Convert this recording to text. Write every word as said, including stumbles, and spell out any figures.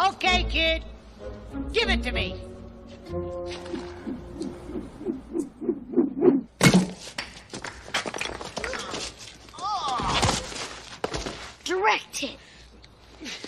Okay, kid. Give it to me. Direct hit.